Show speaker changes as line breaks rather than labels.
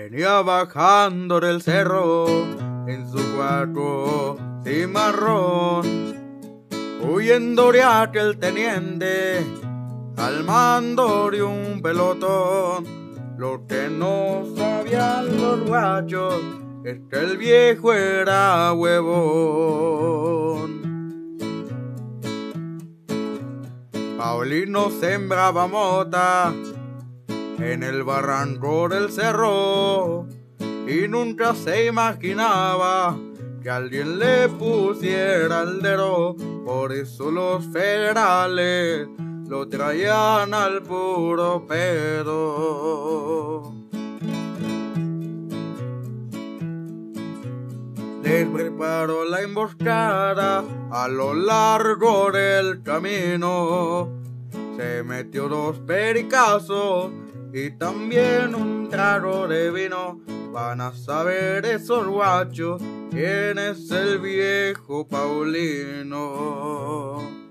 Venía bajando del cerro en su cuatro cimarrón, huyendo de aquel teniente al mando de un pelotón. Lo que no sabían los guachos es que el viejo era huevón. Paulino sembraba mota en el barranco del cerro y nunca se imaginaba que alguien le pusiera el dedo. Por eso los federales lo traían al puro pedo. Les preparó la emboscada a lo largo del camino. Se metió 2 pericazos y también un trago de vino. Van a saber esos guachos quién es el viejo Paulino.